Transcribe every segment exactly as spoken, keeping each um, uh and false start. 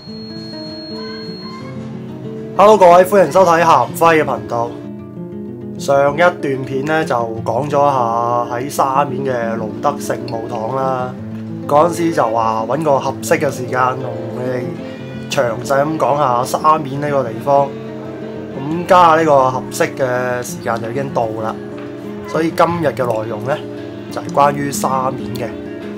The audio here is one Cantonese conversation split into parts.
Hello， 各位歡迎收睇鹹輝嘅頻道。上一段片咧就講咗下喺沙面嘅盧德聖母堂啦。嗰陣時就話揾個合適嘅時間同你哋詳細咁講下沙面呢個地方。咁家下呢個合適嘅時間就已經到啦，所以今日嘅內容咧就係關於沙面嘅。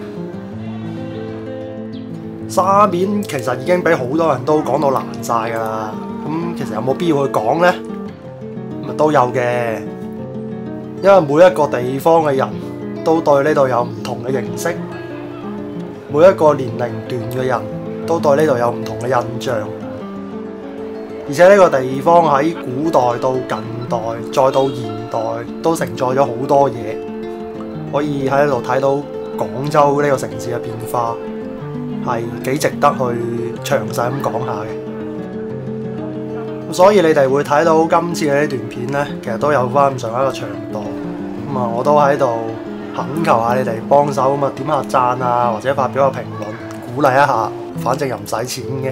沙面其實已經俾好多人都講到爛晒㗎啦。咁其實有冇必要去講呢？咁啊都有嘅，因為每一個地方嘅人都對呢度有唔同嘅認識，每一個年齡段嘅人都對呢度有唔同嘅印象。而且呢個地方喺古代到近代再到現代都承載咗好多嘢，可以喺呢度睇到廣州呢個城市嘅變化，係幾值得去詳細咁講下嘅。所以你哋會睇到今次嘅呢段片呢，其實都有翻咁上下嘅長度。咁啊，我都喺度懇求下你哋幫手，咁啊點下讚啊，或者發表個評論，鼓勵一下。反正又唔使錢嘅。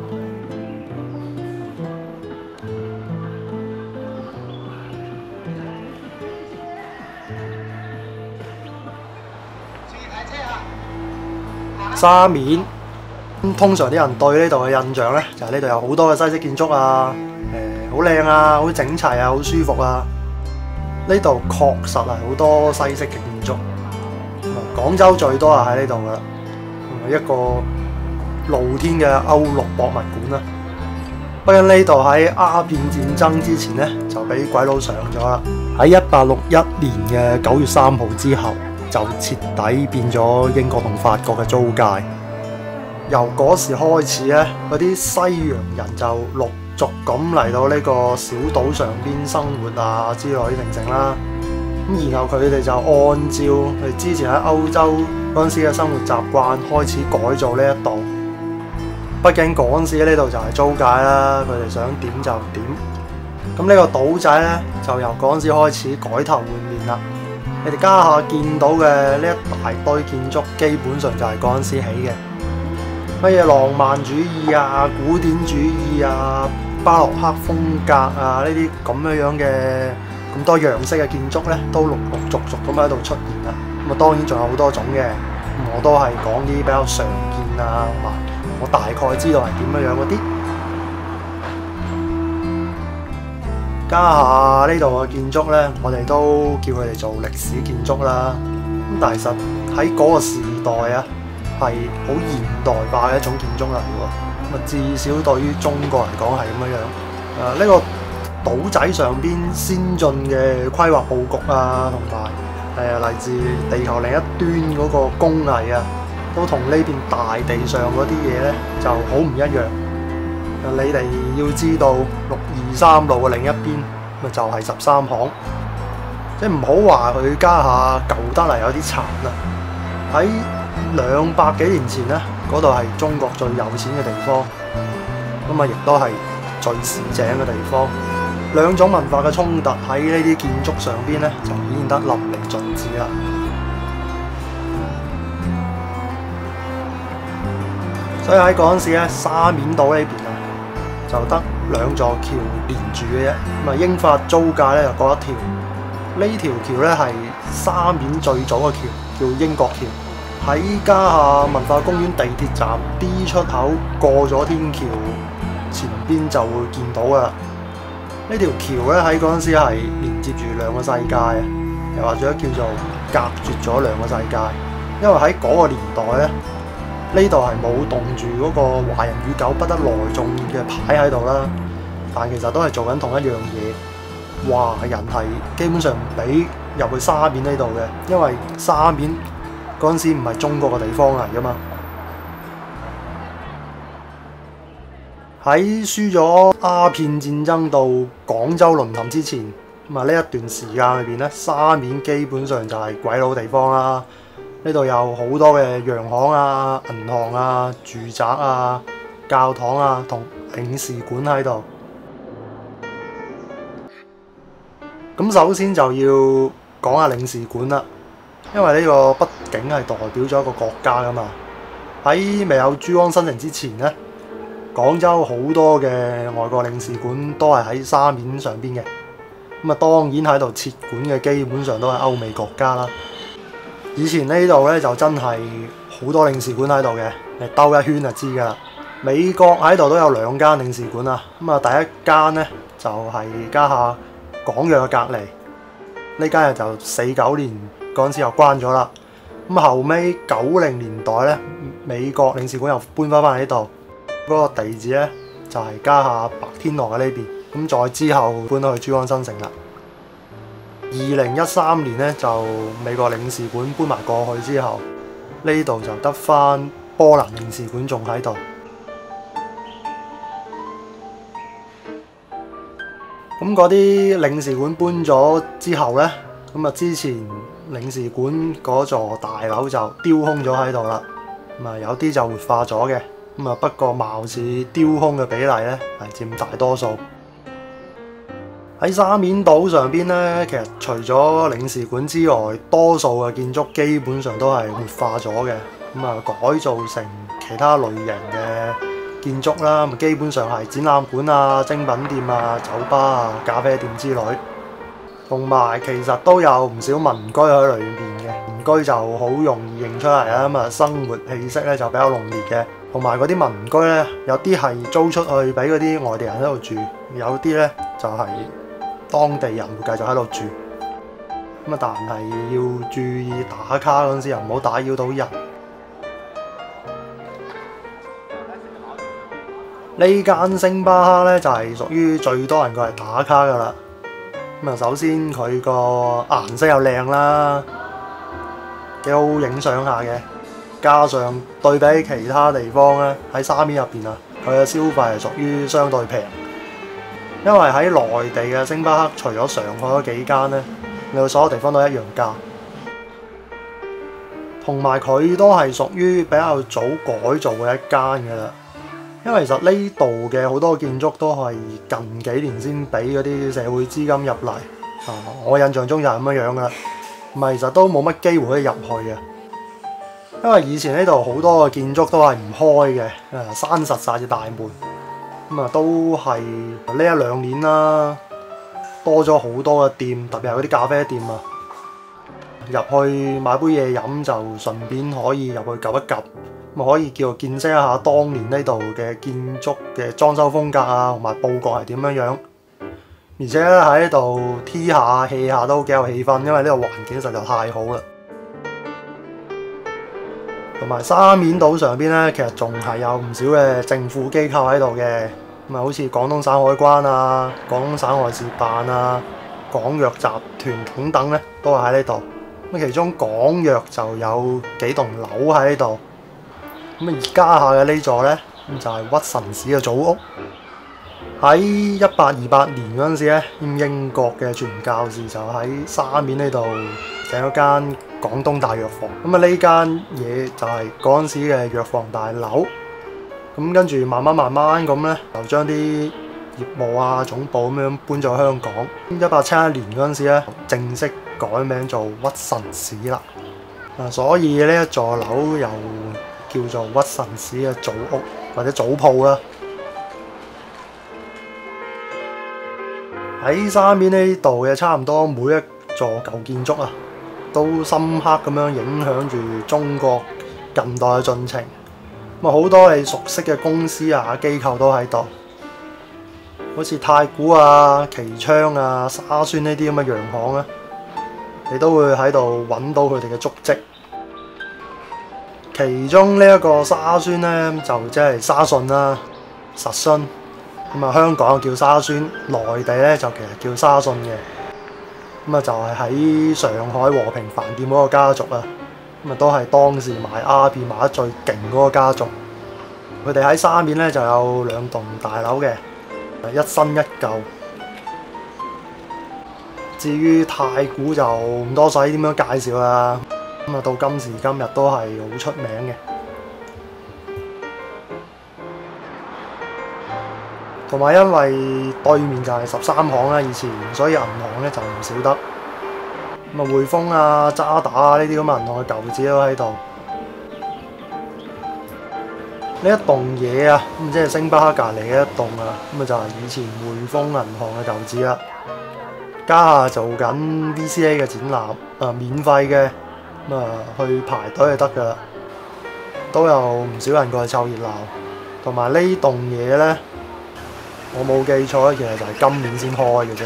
沙面通常啲人對呢度嘅印象呢，就係呢度有好多嘅西式建築啊。誒，好靚啊，好整齊啊，好舒服啊！呢度確實係好多西式嘅建築。廣州最多係喺呢度噶啦，一個露天嘅歐陸博物館啦。不過呢度喺鴉片戰爭之前呢，就俾鬼佬上咗啦。喺一八六一年嘅九月三號之後，就徹底變咗英國同法國嘅租界。由嗰時開始咧，嗰啲西洋人就陸續咁嚟到呢個小島上邊生活啊之類定成啦。咁然後佢哋就按照佢之前喺歐洲嗰陣時嘅生活習慣開始改造呢一度。畢竟嗰陣時呢度就係租界啦，佢哋想點就點。咁呢個島仔咧就由嗰陣時開始改頭換面啦。你哋家下見到嘅呢一大堆建築，基本上就係嗰陣時起嘅。乜嘢浪漫主義啊、古典主義啊、巴洛克風格啊，呢啲咁樣樣嘅咁多樣式嘅建築咧，都陸陸續續咁喺度出現啦。咁啊，當然仲有好多種嘅，我都係講啲比較常見啊，同埋我大概知道係點樣樣嗰啲。家下呢度嘅建築咧，我哋都叫佢哋做歷史建築啦。咁但係其實喺嗰個時代啊，係好現代化嘅一種建築嚟喎，咁啊至少對於中國嚟講係咁樣樣。誒、這、呢個島仔上邊先進嘅規劃佈局啊，同埋誒嚟自地球另一端嗰個工藝啊，都同呢邊大地上嗰啲嘢咧就好唔一樣。你哋要知道六二三路嘅另一邊咪就係十三行，即係唔好話佢家下舊得嚟有啲殘啦。喺兩百幾年前呢，嗰度係中國最有錢嘅地方，咁啊亦都係最市井嘅地方。兩種文化嘅衝突喺呢啲建築上邊呢，就顯得淋漓盡致啦。所以喺嗰陣時咧，沙面島呢邊啊，就得兩座橋連住嘅啫。咁啊，英法租界咧就嗰一條，呢條橋咧係沙面最早嘅橋，叫英國橋。喺家下文化公園地鐵站 D 出口過咗天橋前邊就會見到噶啦。呢條橋咧喺嗰陣時係連接住兩個世界啊，又或者叫做隔絕咗兩個世界。因為喺嗰個年代咧，呢度係冇棟住嗰個華人與狗不得內縱嘅牌喺度啦，但其實都係做緊同一樣嘢。華人係基本上唔俾入去沙面呢度嘅，因為沙面嗰陣時唔係中國嘅地方嚟噶嘛。喺輸咗鴉片戰爭到廣州淪陷之前，咁啊呢一段時間裏邊咧，沙面基本上就係鬼佬地方啦。呢度有好多嘅洋行啊、銀行啊、住宅啊、教堂啊同領事館喺度。咁首先就要講下領事館啦，因為呢個畢竟係代表咗一個國家噶嘛。喺未有珠江新城之前呢， 廣州好多嘅外國領事館都係喺沙面上邊嘅。咁啊，當然喺度設館嘅基本上都係歐美國家啦。以前呢度咧就真係好多領事館喺度嘅，你兜一圈就知㗎啦。美國喺度都有兩間領事館啊。咁啊，第一間咧就係家下廣藥嘅隔離，呢間就四九年嗰陣時又關咗啦。咁後尾九零年代咧，美國領事館又搬翻翻嚟呢度，嗰個地址咧就係家下白天樂嘅呢邊。咁再之後搬到去珠江新城啦。二零一三年咧就美國領事館搬埋過去之後，呢度就得翻波蘭領事館仲喺度。咁嗰啲領事館搬咗之後咧，咁啊之前領事館嗰座大樓就丟空咗喺度啦。咁啊有啲就活化咗嘅，咁啊不過貌似丟空嘅比例咧係佔大多數。喺沙面島上邊咧，其實除咗領事館之外，多數嘅建築基本上都係活化咗嘅，咁啊改造成其他類型嘅建築啦。咁基本上係展覽館啊、精品店啊、酒吧啊、咖啡店之類，同埋其實都有唔少民居喺裏面嘅。民居就好容易認出嚟啦，咁啊生活氣息咧就比較濃烈嘅。同埋嗰啲民居咧，有啲係租出去俾嗰啲外地人喺度住，有啲咧就係、是當地人會繼續喺度住，咁啊，但係要注意打卡嗰陣時又唔好打擾到人。呢間星巴克咧就係屬於最多人過嚟打卡噶啦。咁啊，首先佢個顏色又靚啦，幾好影相下嘅。加上對比其他地方咧，喺沙面入邊啊，佢嘅消費係屬於相對平。因為喺內地嘅星巴克，除咗上海嗰幾間咧，你去所有地方都一樣價。同埋佢都係屬於比較早改造嘅一間㗎啦。因為其實呢度嘅好多建築都係近幾年先俾嗰啲社會資金入嚟。啊，我印象中就係咁樣樣㗎啦。唔係，其實都冇乜機會可以入去嘅。因為以前呢度好多嘅建築都係唔開嘅，誒閂實晒隻大門。咁啊，都係呢一兩年啦，多咗好多嘅店，特別係嗰啲咖啡店啊，入去買杯嘢飲就順便可以入去 𥄫 一 𥄫，咁可以叫做見識一下當年呢度嘅建築嘅裝修風格啊，同埋佈局係點樣樣。而且咧喺呢度 T 下 hea 下都幾有氣氛，因為呢個環境實在太好啦。同埋沙面島上邊咧，其實仲係有唔少嘅政府機構喺度嘅，咁啊，好似廣東省海關啊、廣東省外事辦啊、廣藥集團等等咧，都係喺呢度。咁其中廣藥就有幾棟樓喺呢度。咁啊，而家下嘅呢座咧，咁就係屈臣氏嘅祖屋。喺一八二八年嗰陣時咧，英國嘅傳教士就喺沙面呢度整咗間廣東大藥房。咁啊，呢間嘢就係嗰陣時嘅藥房大樓。咁跟住慢慢慢慢咁咧，就將啲業務啊、總部咁樣搬咗香港。一八七一年嗰陣時咧，正式改名做屈臣氏啦。啊，所以呢一座樓又叫做屈臣氏嘅祖屋或者祖鋪啦。喺沙面呢度嘅差唔多每一座舊建築啊，都深刻咁樣影響住中國近代嘅進程。咁啊，好多你熟悉嘅公司啊、機構都喺度，好似太古啊、旗昌啊、沙宣呢啲咁嘅洋行啊，你都會喺度揾到佢哋嘅足跡。其中呢一個沙宣咧，就即係沙信啦、實信。咁啊，香港叫沙宣，內地咧就其實叫沙信嘅。咁啊，就係喺上海和平飯店嗰個家族啊。咁啊，都係當時賣鴉片賣得最勁嗰個家族。佢哋喺沙面咧就有兩棟大樓嘅，一新一舊。至於太古就唔多使點樣介紹啦。咁啊，到今時今日都係好出名嘅。同埋因為對面就係十三行啦，以前所以銀行咧就唔少得。咁啊，匯豐啊、渣打啊呢啲咁嘅銀行嘅舊址都喺度。 呢一棟嘢啊，咁即係星巴克隔離嘅一棟啊，咁啊就係以前匯豐銀行嘅舊址啦。家下做緊 V C A 嘅展覽，啊免費嘅，咁啊去排隊就得噶啦。都有唔少人過去湊熱鬧，同埋呢棟嘢咧，我冇記錯咧，其實就係今年先開嘅啫。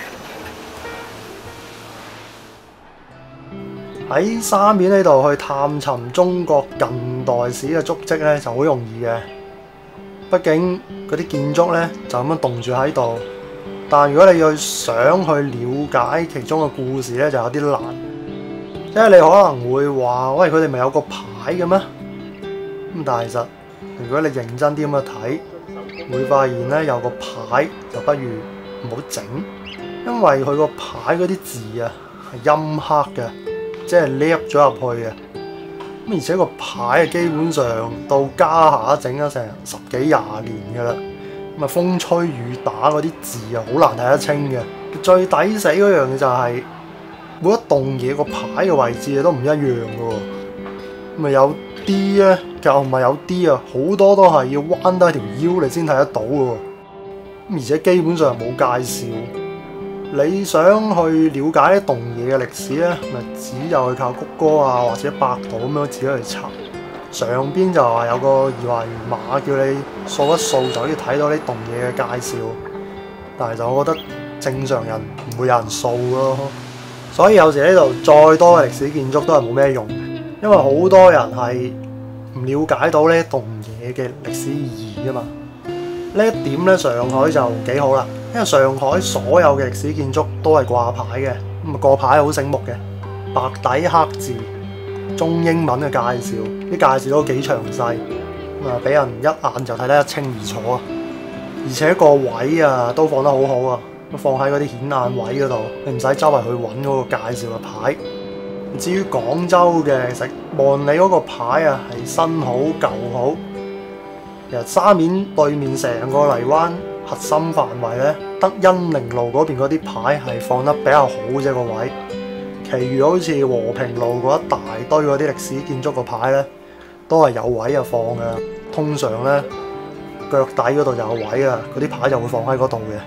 喺沙面呢度去探尋中國近代史嘅足跡咧，就好容易嘅。畢竟嗰啲建築咧就咁樣棟住喺度，但如果你要想去了解其中嘅故事咧，就有啲難。即係你可能會話：喂，佢哋咪有個牌嘅咩？咁但係其實，如果你認真啲咁去睇，會發現咧有個牌就不如唔好整，因為佢個牌嗰啲字啊係陰黑嘅。即係凹咗入去嘅，咁而且個牌啊基本上到家下整咗成十幾廿年㗎啦，咁啊風吹雨打嗰啲字啊好難睇得清嘅。最抵死嗰樣嘢就係、是、每一棟嘢個牌嘅位置都唔一樣嘅喎，咁啊有啲咧就唔係有啲啊，好多都係要彎低條腰你先睇得到嘅喎，咁而且基本上冇介紹。你想去了解一棟嘢嘅歷史咧，咪只有去靠谷歌啊或者百度咁樣自己去查。上邊就話有個二維碼叫你掃一掃就可以睇到呢棟嘢嘅介紹，但係就我覺得正常人唔會有人掃咯。所以有時呢度再多嘅歷史建築都係冇咩用，因為好多人係唔了解到呢棟嘢嘅歷史意義㗎嘛。呢一點咧，上海就幾好啦。因為上海所有嘅歷史建築都係掛牌嘅，咁啊個牌好醒目嘅，白底黑字，中英文嘅介紹，啲介紹都幾詳細，咁啊俾人一眼就睇得一清二楚啊！而且個位啊都放得好好啊，放喺嗰啲顯眼位嗰度，你唔使周圍去揾嗰個介紹嘅牌。至於廣州嘅，其實望你嗰個牌啊係新好舊好，其實沙面對面成個荔灣核心範圍咧，得恩寧路嗰邊嗰啲牌係放得比較好啫個位，其餘好似和平路嗰一大堆嗰啲歷史建築個牌咧，都係有位啊放嘅。通常咧腳底嗰度就有位啊，嗰啲牌就會放喺嗰度嘅。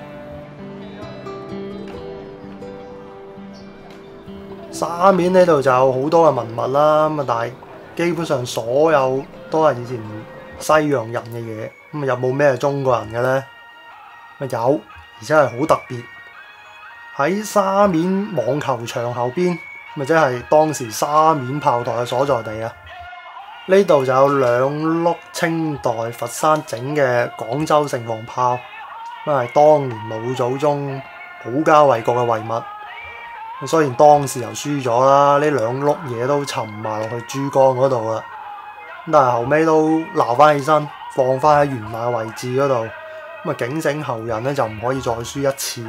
沙面呢度就有好多嘅文物啦，咁啊但係基本上所有都係以前西洋人嘅嘢，咁啊有冇咩中國人嘅咧？有，而且係好特別。喺沙面網球場後邊，咪即係當時沙面炮台嘅所在地啊。呢度就有兩碌清代佛山整嘅廣州城隍炮，咁係當年老祖宗保家衛國嘅遺物。雖然當時又輸咗啦，呢兩碌嘢都沉埋落去珠江嗰度啦，但係後尾都撈翻起身，放翻喺原來嘅位置嗰度。咁啊，警醒後人咧就唔可以再輸一次。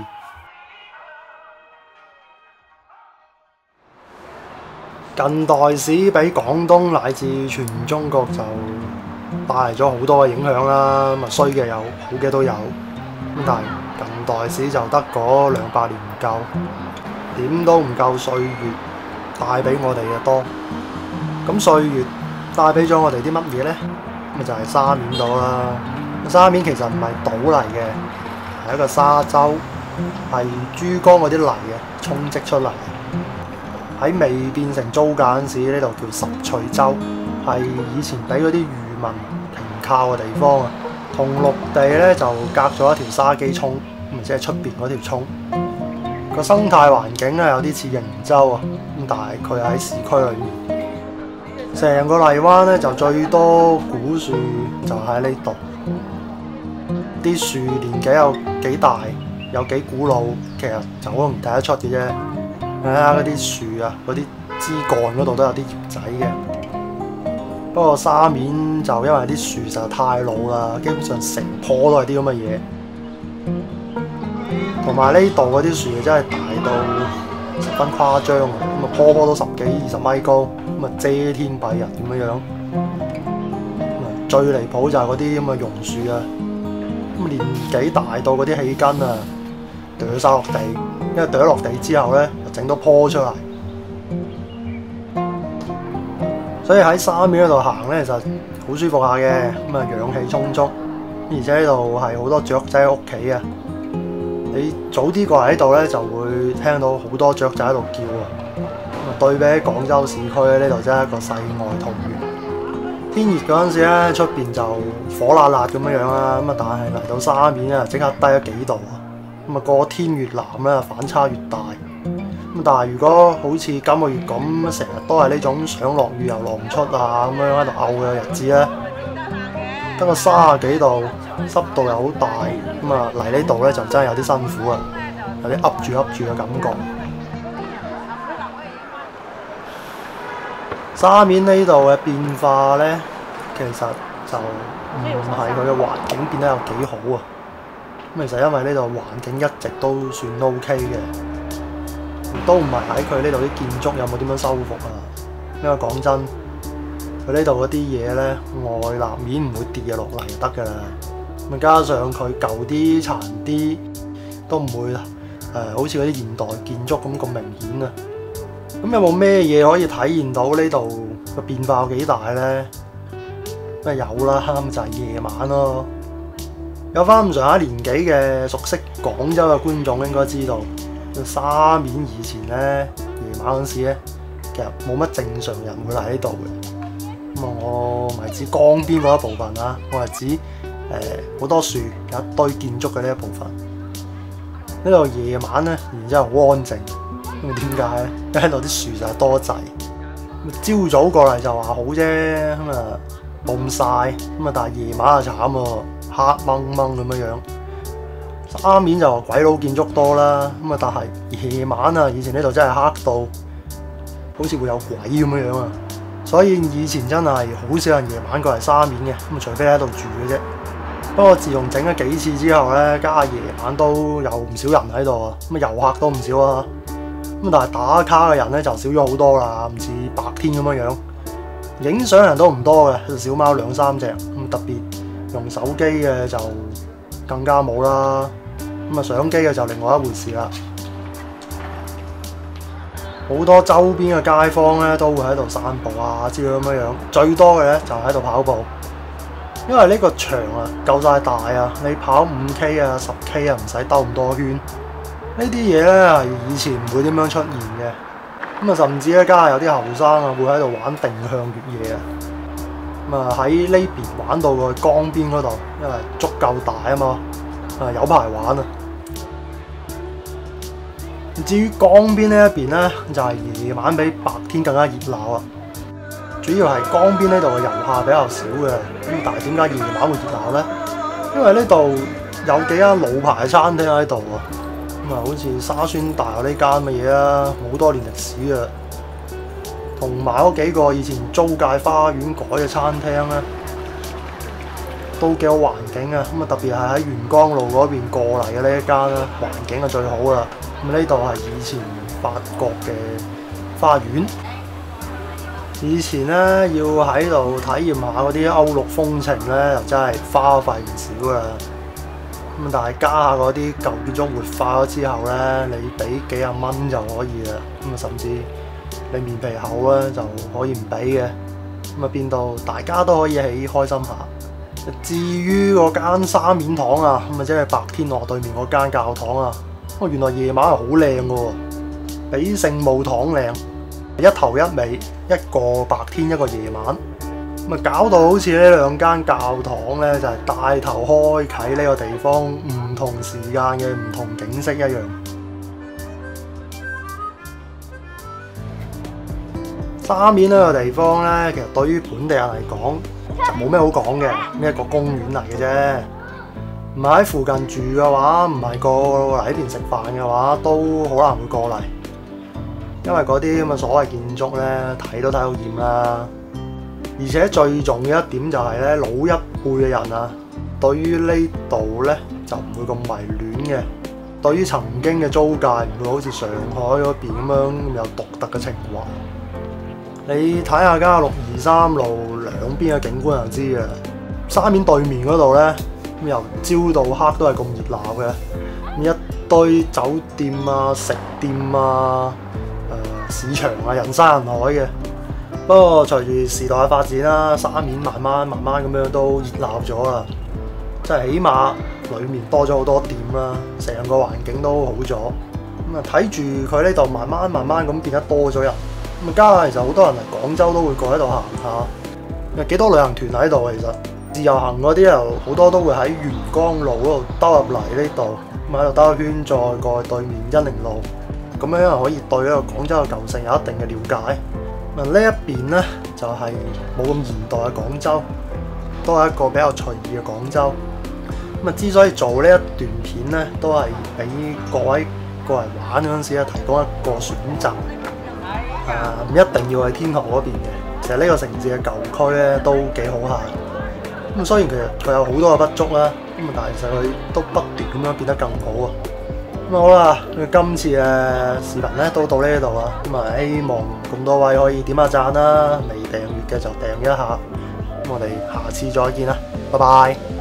近代史俾廣東乃至全中國就帶嚟咗好多嘅影響啦。咁啊衰嘅有，好嘅都有。咁但係近代史就得嗰兩百年唔夠，點都唔夠歲月帶俾我哋嘅多。咁歲月帶俾咗我哋啲乜嘢咧？咁就係沙面島啦。沙面其實唔係島嚟嘅，係一個沙洲，係珠江嗰啲泥嘅沖積出嚟。喺未變成租界嗰陣時，呢度叫十翠洲，係以前俾嗰啲漁民停靠嘅地方啊。同陸地咧就隔咗一條沙基涌，咁即係出邊嗰條涌。個生態環境咧有啲似瀛洲啊，咁但係佢喺市區裏面。成個荔灣咧就最多古樹就喺呢度。啲樹年紀有幾大，有幾古老，其實就好容易睇得出嘅啫。睇下嗰啲樹啊，嗰啲枝幹嗰度都有啲葉仔嘅。不過沙面就因為啲樹實在太老啦，基本上成棵都係啲咁嘅嘢。同埋呢度嗰啲樹真係大到十分誇張啊！咁啊，棵棵都十幾二十米高，咁啊遮天蔽日咁樣樣。最離譜就係嗰啲咁嘅榕樹啊！咁年紀大到嗰啲氣根啊，掉晒落地，因為掉咗落地之後咧，就整到坡出嚟。所以喺沙面嗰度行咧，其實好舒服下嘅，咁啊氧氣充足，而且呢度係好多雀仔喺屋企啊！你早啲過嚟呢度咧，就會聽到好多雀仔喺度叫啊！咁啊對比廣州市區咧，呢度真係一個世外桃源。天熱嗰陣時咧，出邊就火辣辣咁樣樣啦，咁啊但係嚟到沙面咧，即刻低咗幾度啊！咁啊個天越藍咧，反差越大。咁但係如果好似今個月咁，成日都係呢種想落雨又落唔出啊，咁樣喺度漚嘅日子咧，得個三十幾度，濕度又好大，咁啊嚟呢度咧就真係有啲辛苦啊，有啲噏住噏住嘅感覺。沙面呢度嘅變化咧，其實就唔係佢嘅環境變得有幾好啊。咁其實因為呢度環境一直都算 OK 嘅，都唔係喺佢呢度啲建築有冇點樣修復啊。因為講真，佢呢度嗰啲嘢咧，外立面唔會跌落嚟就得㗎啦。咁加上佢舊啲殘啲，都唔會誒、呃、好似嗰啲現代建築咁咁明顯啊。咁有冇咩嘢可以體現到呢度個變化有幾大咧？咁啊有啦，咁就係夜晚咯。有翻咁上下年紀嘅熟悉廣州嘅觀眾應該知道，沙面以前咧夜晚嗰時咧，其實冇乜正常人會嚟呢度嘅。咁啊，我唔係指江邊嗰一部分啦，我係指誒好、呃、多樹有一堆建築嘅呢一部分。呢度夜晚咧，然之後好安靜。咁點解咧？因為呢度啲樹就係多滯。朝早過嚟就話好啫，咁啊冇咁曬。咁啊，但係夜晚就慘喎，黑掹掹咁樣樣。沙面就鬼佬建築多啦，咁啊，但係夜晚啊，以前呢度真係黑到好似會有鬼咁樣樣啊。所以以前真係好少人夜晚過嚟沙面嘅，咁啊，除非喺度住嘅啫。不過自從整咗幾次之後咧，加夜晚都有唔少人喺度啊，咁啊遊客都唔少啊。咁但係打卡嘅人咧就少咗好多啦，唔似白天咁樣樣。影相人都唔多嘅，小貓兩三隻，咁特別用手機嘅就更加冇啦。咁啊相機嘅就另外一回事啦。好多周邊嘅街坊咧都會喺度散步啊之類咁樣樣，最多嘅咧就喺度跑步。因為呢個場啊夠晒大啊，你跑五 K 啊、十 K 啊，唔使兜咁多圈。呢啲嘢咧係以前唔會點樣出現嘅，咁啊甚至咧家下有啲後生啊會喺度玩定向越野啊，咁啊喺呢邊玩到去江邊嗰度，因為足夠大啊嘛，啊有排玩啊。至於江邊呢一邊咧，就係夜晚比白天更加熱鬧啊。主要係江邊呢度嘅遊客比較少嘅，咁但係點解夜晚會熱鬧咧？因為呢度有幾間老牌嘅餐廳喺度啊。咁啊，好似沙宣大學呢間嘅嘢啊，好多年歷史啊，同埋嗰幾個以前租界花園改嘅餐廳咧，都幾好環境啊。咁啊，特別係喺元江路嗰邊過嚟嘅呢一間啦，環境係最好啦。咁呢度係以前法國嘅花園，以前咧要喺度體驗下嗰啲歐陸風情咧，又真係花費唔少啦。咁但係加下嗰啲舊建築活化咗之後咧，你俾幾廿蚊就可以啦。咁啊，甚至你面皮厚咧就可以唔俾嘅。咁啊，變到大家都可以起開心下。至於嗰間沙面堂啊，咁啊即係白天樂對面嗰間教堂啊，哦原來夜晚係好靚嘅喎，比聖母堂靚，一頭一尾，一個白天一個夜晚。咁啊，搞到好似呢兩間教堂咧，就係帶頭開啓呢個地方唔同時間嘅唔同景色一樣。沙面呢個地方咧，其實對於本地人嚟講就冇咩好講嘅，呢一個公園嚟嘅啫。唔係喺附近住嘅話，唔係過嚟呢邊食飯嘅話，都好難會過嚟。因為嗰啲咁嘅所謂建築咧，睇都睇到厭啦。而且最重要一點就係咧，老一輩嘅人啊，對於呢度咧就唔會咁迷戀嘅。對於曾經嘅租界，唔會好似上海嗰邊咁樣有獨特嘅情懷。你睇下家六二三路兩邊嘅景觀就知嘅。沙面對面嗰度咧，咁由朝到黑都係咁熱鬧嘅，咁一堆酒店啊、食店啊、誒、呃、市場啊，人山人海嘅。 不過隨住時代嘅發展啦，沙面慢慢慢慢咁樣都熱鬧咗啦，即係起碼裡面多咗好多店啦，成個環境都好咗。咁啊睇住佢呢度慢慢慢慢咁變得多咗人，咁啊加上其實好多人嚟廣州都會過喺度行下，有幾多旅行團喺度其實。自由行嗰啲又好多都會喺元江路嗰度兜入嚟呢度，咁喺度兜一圈再過去對面恩寧路，咁樣因為可以對呢個廣州嘅舊城有一定嘅了解。咁呢一邊呢，就係冇咁現代嘅廣州，都係一個比較隨意嘅廣州。咁啊，之所以做呢一段片呢，都係俾各位過嚟玩嗰陣時咧，提供一個選擇。啊，唔一定要去天河嗰邊嘅，其實呢個城市嘅舊區咧都幾好下。咁雖然其實佢有好多嘅不足啦，咁但係其實佢都不斷咁樣變得更好啊！咁啊好啦，今次嘅視頻咧都到呢度啦，咁啊希望咁多位可以點下讚啦，未訂閱嘅就訂一下，咁我哋下次再見啦，拜拜。